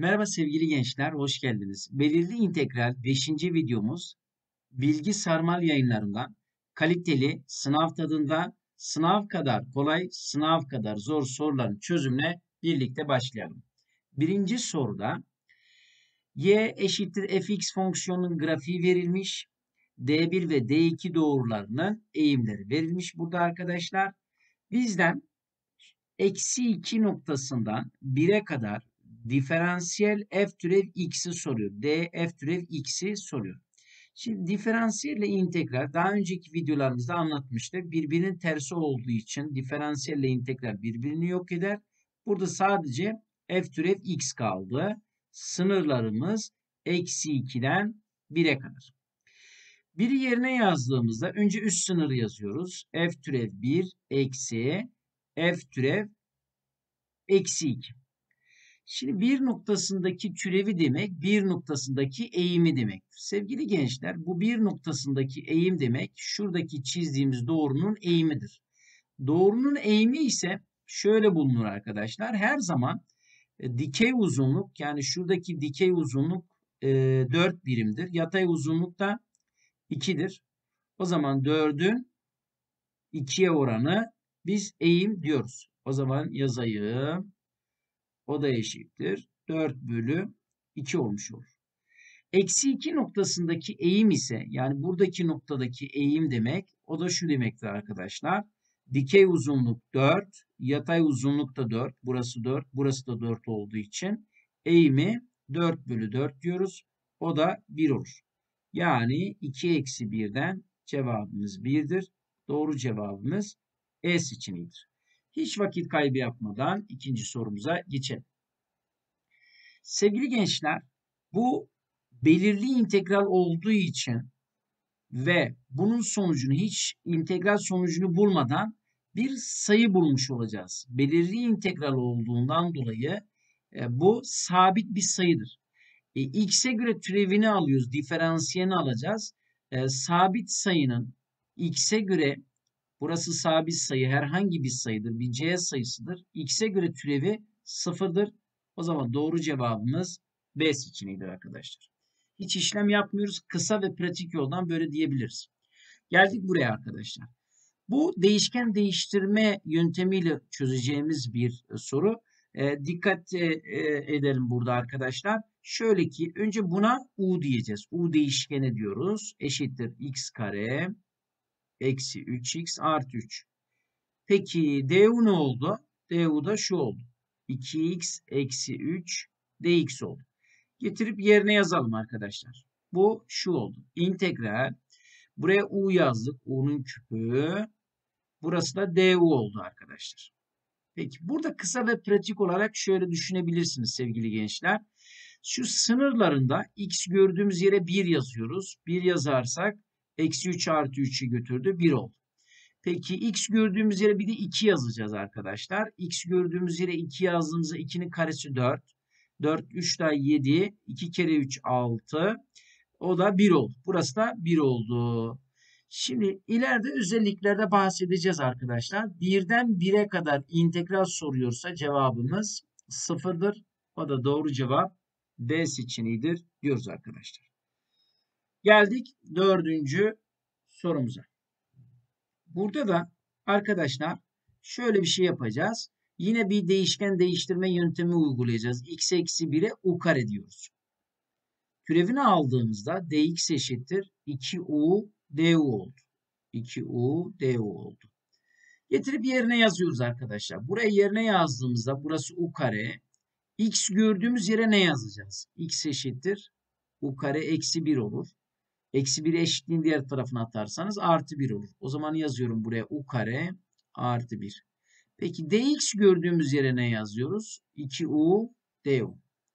Merhaba sevgili gençler, hoş geldiniz. Belirli integral 5. videomuz Bilgi Sarmal yayınlarından kaliteli, sınav tadında, sınav kadar kolay, sınav kadar zor soruların çözümüne birlikte başlayalım. Birinci soruda y eşittir fx fonksiyonunun grafiği verilmiş. D1 ve D2 doğrularının eğimleri verilmiş burada arkadaşlar. Bizden eksi 2 noktasından 1'e kadar diferansiyel f türev x'i soruyor. D f türev x'i soruyor. Şimdi diferansiyel ile integral daha önceki videolarımızda anlatmıştık. Birbirinin tersi olduğu için diferansiyel ile integral birbirini yok eder. Burada sadece f türev x kaldı. Sınırlarımız eksi 2'den 1'e kadar. Biri yerine yazdığımızda önce üst sınırı yazıyoruz. F türev 1 eksi f türev eksi 2. Şimdi bir noktasındaki türevi demek, bir noktasındaki eğimi demektir. Sevgili gençler, bu bir noktasındaki eğim demek, şuradaki çizdiğimiz doğrunun eğimidir. Doğrunun eğimi ise şöyle bulunur arkadaşlar. Her zaman dikey uzunluk, yani şuradaki dikey uzunluk 4 birimdir. Yatay uzunluk da 2'dir. O zaman 4'ün 2'ye oranı biz eğim diyoruz. O zaman yazayım. O da eşittir 4 bölü 2 olmuş olur. Eksi 2 noktasındaki eğim ise, yani buradaki noktadaki eğim demek, o da şu demektir arkadaşlar. Dikey uzunluk 4, yatay uzunluk da 4. Burası 4, burası da 4 olduğu için eğimi 4 bölü 4 diyoruz. O da 1 olur. Yani 2 eksi 1'den cevabımız 1'dir. Doğru cevabımız E seçeneğidir. Hiç vakit kaybı yapmadan ikinci sorumuza geçelim. Sevgili gençler, bu belirli integral olduğu için ve bunun sonucunu hiç integral sonucunu bulmadan bir sayı bulmuş olacağız. Belirli integral olduğundan dolayı bu sabit bir sayıdır. X'e göre türevini alıyoruz, diferansiyelini alacağız. Sabit sayının X'e göre, burası sabit sayı, herhangi bir sayıdır, bir C sayısıdır. X'e göre türevi sıfırdır. O zaman doğru cevabımız B seçeneğidir arkadaşlar. Hiç işlem yapmıyoruz. Kısa ve pratik yoldan böyle diyebiliriz. Geldik buraya arkadaşlar. Bu değişken değiştirme yöntemiyle çözeceğimiz bir soru. Dikkat edelim burada arkadaşlar. Şöyle ki önce buna u diyeceğiz. U değişkeni diyoruz. Eşittir x kare eksi 3x artı 3. Peki du ne oldu? Du da şu oldu. 2x eksi 3 dx oldu. Getirip yerine yazalım arkadaşlar. Bu şu oldu. İntegral. Buraya u yazdık. U'nun küpü. Burası da du oldu arkadaşlar. Peki burada kısa ve pratik olarak şöyle düşünebilirsiniz sevgili gençler. Şu sınırlarında x gördüğümüz yere 1 yazıyoruz. 1 yazarsak eksi 3 artı 3'ü götürdü. 1 oldu. Peki x gördüğümüz yere bir de 2 yazacağız arkadaşlar. X gördüğümüz yere 2 yazdığımızda 2'nin karesi 4. 4, 3 daha 7. 2 kere 3 6. O da 1 oldu. Burası da 1 oldu. Şimdi ileride özelliklerde bahsedeceğiz arkadaşlar. Birden 1'e kadar integral soruyorsa cevabımız 0'dır. O da doğru cevap D seçeneğidir diyoruz arkadaşlar. Geldik dördüncü sorumuza. Burada da arkadaşlar şöyle bir şey yapacağız. Yine bir değişken değiştirme yöntemi uygulayacağız. X eksi 1'e u kare diyoruz. Türevini aldığımızda dx eşittir 2u du oldu. 2u du oldu. Getirip yerine yazıyoruz arkadaşlar. Buraya yerine yazdığımızda burası u kare. X gördüğümüz yere ne yazacağız? X eşittir u kare eksi 1 olur. Eksi 1'i eşitliğin diğer tarafına atarsanız artı 1 olur. O zaman yazıyorum buraya u kare artı 1. Peki dx gördüğümüz yere ne yazıyoruz? 2u du.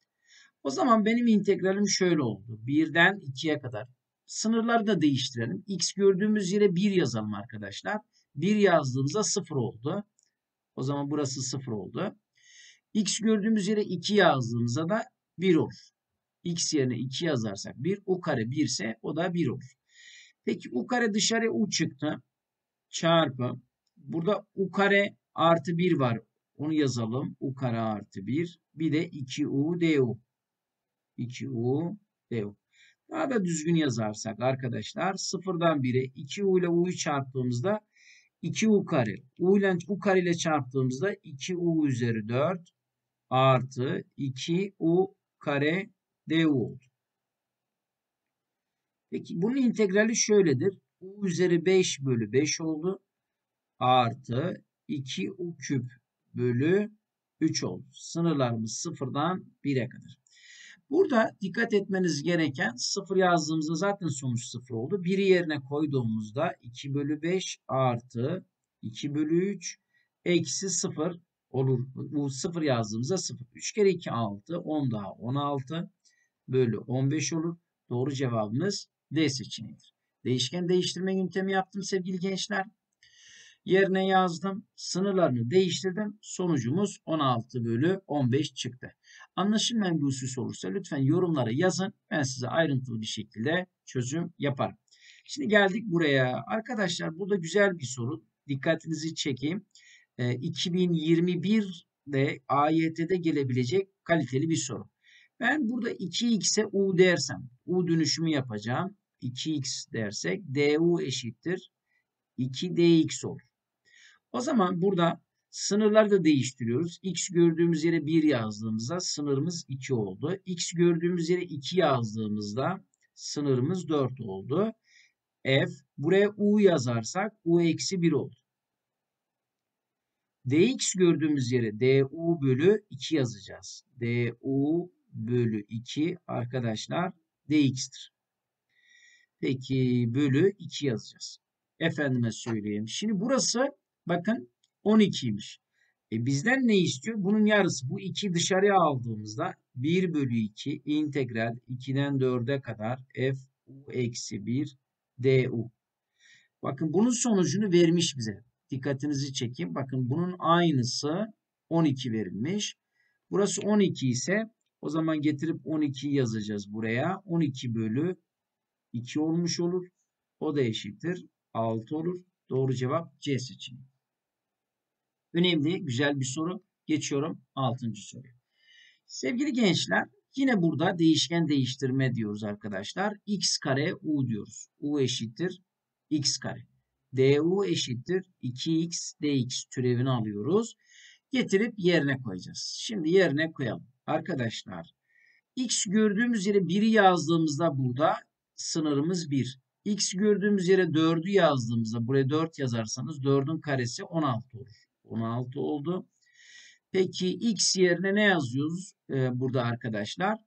O zaman benim integralim şöyle oldu. 1'den 2'ye kadar. Sınırları da değiştirelim. X gördüğümüz yere 1 yazalım arkadaşlar. 1 yazdığımızda 0 oldu. O zaman burası 0 oldu. X gördüğümüz yere 2 yazdığımızda da 1 olur. X yerine 2 yazarsak 1. U kare 1 ise o da 1 olur. Peki u kare dışarıya u çıktı. Çarpı. Burada u kare artı 1 var. Onu yazalım. U kare artı 1. Bir de 2u du. 2U DU. Daha da düzgün yazarsak arkadaşlar, sıfırdan 1'e 2U ile U'yu çarptığımızda 2U kare. U ile U kare ile çarptığımızda 2U üzeri 4 artı 2U kare DU oldu. Peki bunun integrali şöyledir. U üzeri 5 bölü 5 oldu. Artı 2U küp bölü 3 oldu. Sınırlarımız sıfırdan 1'e kadar. Burada dikkat etmeniz gereken, 0 yazdığımızda zaten sonuç 0 oldu. 1'i yerine koyduğumuzda 2 bölü 5 artı 2 bölü 3 eksi 0 olur. Bu 0 yazdığımızda 0. 3 kere 2 6. 10 daha 16 bölü 15 olur. Doğru cevabımız D seçeneğidir. Değişken değiştirme yöntemi yaptım sevgili gençler. Yerine yazdım. Sınırlarını değiştirdim. Sonucumuz 16 bölü 15 çıktı. Anlaşılmayan bir husus olursa lütfen yorumlara yazın. Ben size ayrıntılı bir şekilde çözüm yaparım. Şimdi geldik buraya. Arkadaşlar burada güzel bir soru. Dikkatinizi çekeyim. 2021'de AYT'de gelebilecek kaliteli bir soru. Ben burada 2x'e u dersem, u dönüşümü yapacağım. 2x dersek du eşittir 2dx olur. O zaman burada sınırları da değiştiriyoruz. X gördüğümüz yere 1 yazdığımızda sınırımız 2 oldu. X gördüğümüz yere 2 yazdığımızda sınırımız 4 oldu. F, buraya U yazarsak U eksi 1 oldu. Dx gördüğümüz yere du bölü 2 yazacağız. Du bölü 2 arkadaşlar dx'tir. Peki bölü 2 yazacağız. Efendime söyleyeyim. Şimdi burası bakın 12'ymiş. Bizden ne istiyor? Bunun yarısı. Bu 2 dışarıya aldığımızda 1 bölü 2 integral 2'den 4'e kadar f u eksi 1 du. Bakın bunun sonucunu vermiş bize. Dikkatinizi çekeyim. Bakın bunun aynısı 12 verilmiş. Burası 12 ise o zaman getirip 12'yi yazacağız buraya. 12 bölü 2 olmuş olur. O da eşittir 6 olur. Doğru cevap C seçeneği. Önemli, güzel bir soru. Geçiyorum 6. soruya. Sevgili gençler, yine burada değişken değiştirme diyoruz arkadaşlar. X kare U diyoruz. U eşittir X kare. Du eşittir 2x dx türevini alıyoruz. Getirip yerine koyacağız. Şimdi yerine koyalım. Arkadaşlar, x gördüğümüz yere 1'i yazdığımızda burada sınırımız 1. X gördüğümüz yere 4'ü yazdığımızda buraya 4 yazarsanız 4'ün karesi 16 olur. 16 oldu. Peki x yerine ne yazıyoruz burada arkadaşlar?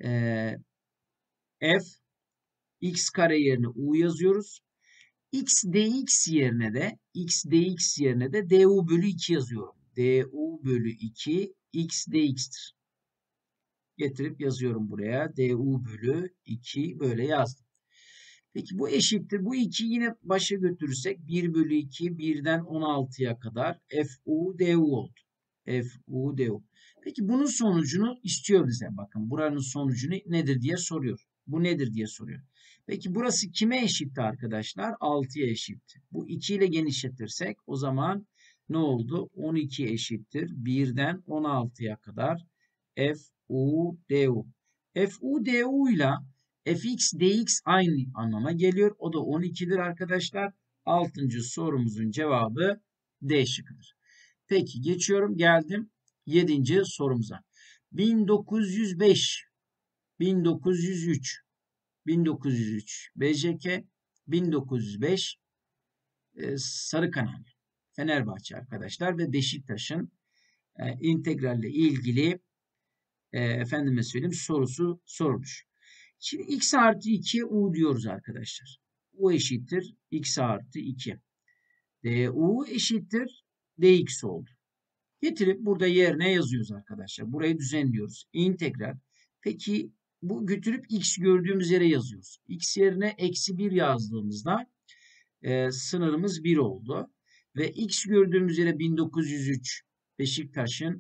F x kare yerine u yazıyoruz. X dx yerine de du bölü 2 yazıyorum. Du bölü 2 x dx'tir. Getirip yazıyorum buraya. Du bölü 2 böyle yazdım. Peki bu eşittir. Bu 2'yi yine başa götürürsek 1 bölü 2 1'den 16'ya kadar fu du oldu. Fu du. Peki bunun sonucunu istiyor bize. Bakın buranın sonucunu nedir diye soruyor. Bu nedir diye soruyor. Peki burası kime eşitti arkadaşlar? 6'ya eşitti. Bu 2 ile genişletirsek o zaman ne oldu? 12 eşittir 1'den 16'ya kadar fu du. Fu du ile fx dx aynı anlama geliyor. O da 12'dir arkadaşlar. 6. sorumuzun cevabı D şıkkıdır. Peki geçiyorum, geldim 7. sorumuza. 1905, 1903, 1903 BJK, 1905 Sarıkanal, Fenerbahçe arkadaşlar ve Beşiktaş'ın integralle ilgili efendime söyleyeyim sorusu sormuş. Şimdi x artı 2'ye u diyoruz arkadaşlar. U eşittir x artı 2. Du eşittir dx oldu. Getirip burada yerine yazıyoruz arkadaşlar. Burayı düzenliyoruz. İntegral. Peki bu götürüp x gördüğümüz yere yazıyoruz. X yerine eksi 1 yazdığımızda sınırımız 1 oldu. Ve x gördüğümüz yere 1903 Beşiktaş'ın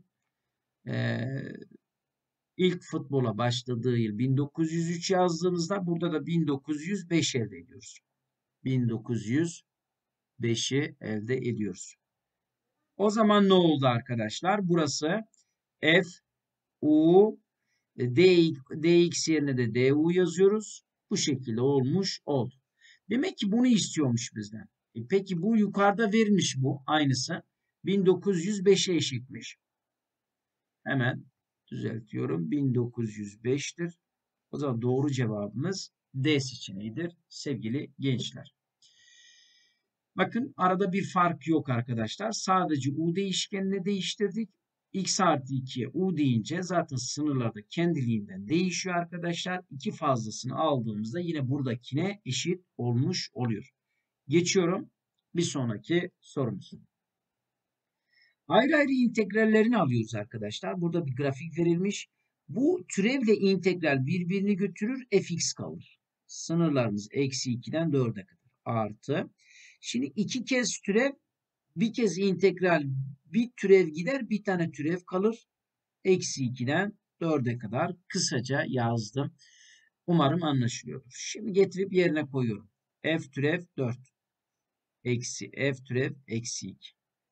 ilk futbola başladığı yıl 1903 yazdığımızda burada da 1905 elde ediyoruz. 1905'i elde ediyoruz. O zaman ne oldu arkadaşlar? Burası f u dx yerine de du yazıyoruz. Bu şekilde olmuş oldu. Demek ki bunu istiyormuş bizden. Peki bu yukarıda verilmiş bu aynısı. 1905'e eşitmiş. Hemen düzeltiyorum. 1905'tir. O zaman doğru cevabımız D seçeneğidir sevgili gençler. Bakın arada bir fark yok arkadaşlar. Sadece u değişkenini değiştirdik. X artı 2'ye u deyince zaten sınırlarda kendiliğinden değişiyor arkadaşlar. 2 fazlasını aldığımızda yine buradakine eşit olmuş oluyor. Geçiyorum bir sonraki sorumuz. Ayrı ayrı integrallerini alıyoruz arkadaşlar. Burada bir grafik verilmiş. Bu türevle integral birbirini götürür, fx kalır. Sınırlarımız eksi 2'den 4'e kadar. Artı. Şimdi iki kez türev, bir kez integral, bir türev gider, bir tane türev kalır. Eksi 2'den 4'e kadar kısaca yazdım. Umarım anlaşılıyordur. Şimdi getirip yerine koyuyorum. F türev 4. Eksi F türev eksi 2.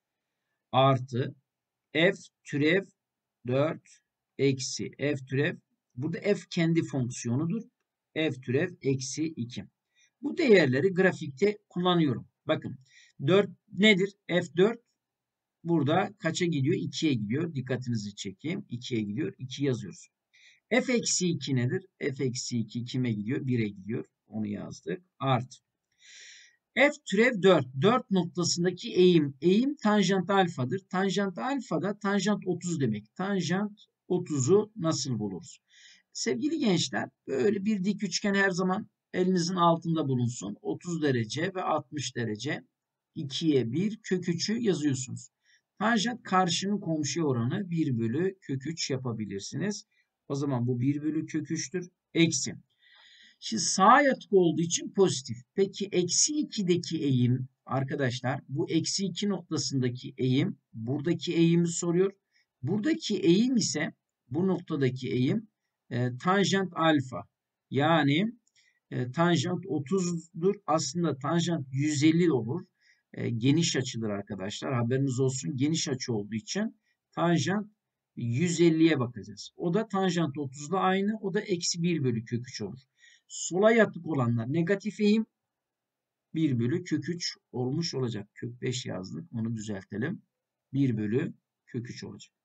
Artı F türev 4 eksi F türev. Burada F kendi fonksiyonudur. F türev eksi 2. Bu değerleri grafikte kullanıyorum. Bakın 4 nedir? F4 burada kaça gidiyor? 2'ye gidiyor. Dikkatinizi çekeyim. 2'ye gidiyor. 2 yazıyoruz. F eksi 2 nedir? F eksi 2 kime gidiyor? 1'e gidiyor. Onu yazdık. Artı. F türev 4. 4 noktasındaki eğim. Eğim tanjant alfadır. Tanjant alfa da tanjant 30 demek. Tanjant 30'u nasıl buluruz? Sevgili gençler, böyle bir dik üçgen her zaman elinizin altında bulunsun. 30 derece ve 60 derece. 2'ye 1 kök 3'ü yazıyorsunuz. Tanjant karşının komşuya oranı 1 bölü kök 3 yapabilirsiniz. O zaman bu 1 bölü kök 3'tür. Eksi. Şimdi sağa yatık olduğu için pozitif. Peki eksi 2'deki eğim arkadaşlar, bu eksi 2 noktasındaki eğim buradaki eğimi soruyor. Buradaki eğim ise bu noktadaki eğim tanjant alfa. Yani tanjant 30'dur. Aslında tanjant 150 olur. Geniş açıdır arkadaşlar. Haberiniz olsun. Geniş açı olduğu için tanjant 150'ye bakacağız. O da tanjant 30'la aynı. O da eksi 1 bölü kök 3 olur. Sola yatık olanlar negatif eğim 1 bölü kök 3 olmuş olacak. Kök 5 yazdık. Onu düzeltelim. 1 bölü kök 3 olacak.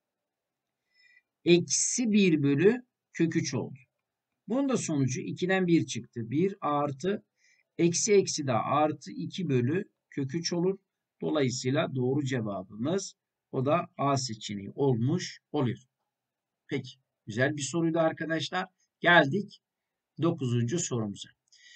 Eksi 1 bölü kök 3 oldu. Bunun da sonucu 2'den 1 çıktı. 1 artı eksi eksi de artı 2 bölü kök 3 olur. Dolayısıyla doğru cevabımız o da A seçeneği olmuş oluyor. Peki. Güzel bir soruydu arkadaşlar. Geldik 9. sorumuza.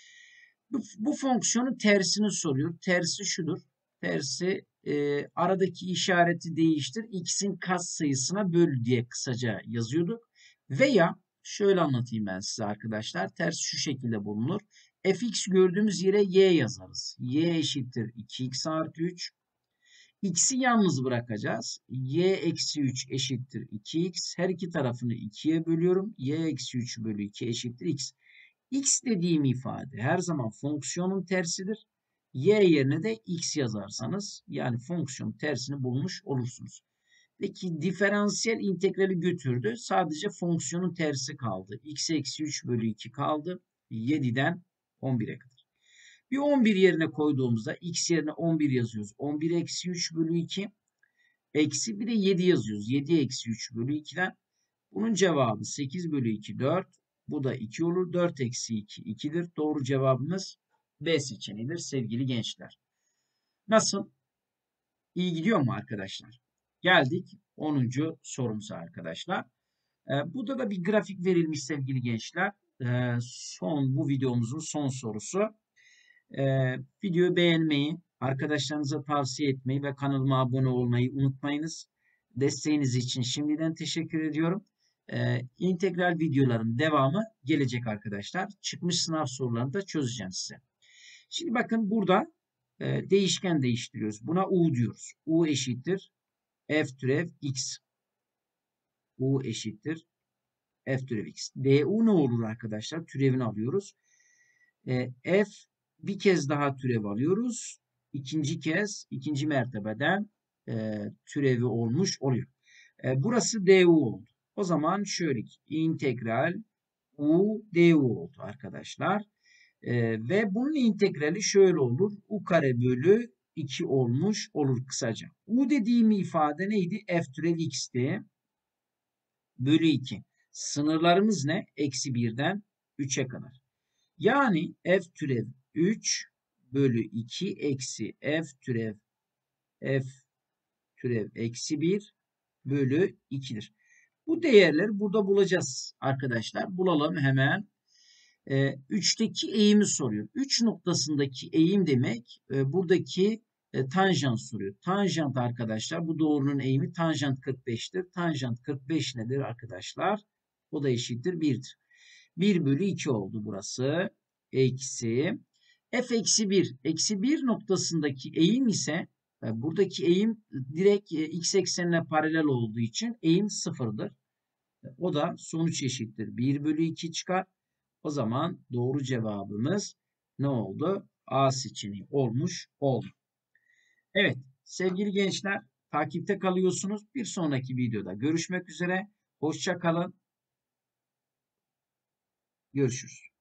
Bu fonksiyonun tersini soruyor. Tersi şudur. Tersi aradaki işareti değiştir. X'in katsayısına böl diye kısaca yazıyorduk. Veya şöyle anlatayım ben size arkadaşlar. Ters şu şekilde bulunur. Fx gördüğümüz yere y yazarız. Y eşittir 2x artı 3. X'i yalnız bırakacağız. Y eksi 3 eşittir 2x. Her iki tarafını 2'ye bölüyorum. Y eksi 3 bölü 2 eşittir x. X dediğim ifade her zaman fonksiyonun tersidir. Y yerine de x yazarsanız yani fonksiyonun tersini bulmuş olursunuz. Peki diferansiyel integrali götürdü. Sadece fonksiyonun tersi kaldı. X eksi 3 bölü 2 kaldı. 7'den 11'e kadar. Bir 11 yerine koyduğumuzda x yerine 11 yazıyoruz. 11 eksi 3 bölü 2 eksi bir de 7 yazıyoruz. 7 eksi 3 bölü 2'den. Bunun cevabı 8 bölü 2 4. Bu da 2 olur. 4 eksi 2 2'dir. Doğru cevabımız B seçeneğidir sevgili gençler. Nasıl? İyi gidiyor mu arkadaşlar? Geldik 10. sorumuza arkadaşlar. Burada da bir grafik verilmiş sevgili gençler. Bu videomuzun son sorusu. Videoyu beğenmeyi, arkadaşlarınıza tavsiye etmeyi ve kanalıma abone olmayı unutmayınız. Desteğiniz için şimdiden teşekkür ediyorum. İntegral videoların devamı gelecek arkadaşlar. Çıkmış sınav sorularını da çözeceğim size. Şimdi bakın burada değişken değiştiriyoruz. Buna u diyoruz. U eşittir f türev x. U eşittir f türev x. Du ne olur arkadaşlar? Türevini alıyoruz. F bir kez daha türev alıyoruz. İkinci mertebeden türevi olmuş oluyor. Burası du oldu. O zaman şöyle ki integral u du oldu arkadaşlar. Ve bunun integrali şöyle olur. U kare bölü 2 olmuş olur kısaca. U dediğim ifade neydi? F türev x'ti. Bölü 2. Sınırlarımız ne? Eksi 1'den 3'e kadar. Yani f türev 3 bölü 2 eksi f türev eksi 1 bölü 2'dir. Bu değerleri burada bulacağız arkadaşlar. Bulalım hemen. 3'teki eğimi soruyor. 3 noktasındaki eğim demek buradaki tanjant soruyor. Tanjant arkadaşlar bu doğrunun eğimi tanjant 45'tir. Tanjant 45 nedir arkadaşlar? O da eşittir 1'dir. 1 bölü 2 oldu burası. Eksi. F eksi 1. Eksi 1 noktasındaki eğim ise buradaki eğim direkt x eksenine paralel olduğu için eğim sıfırdır. O da sonuç eşittir 1 bölü 2 çıkar. O zaman doğru cevabımız ne oldu? A seçeneği olmuş oldu. Evet sevgili gençler takipte kalıyorsunuz. Bir sonraki videoda görüşmek üzere. Hoşça kalın. Görüşürüz.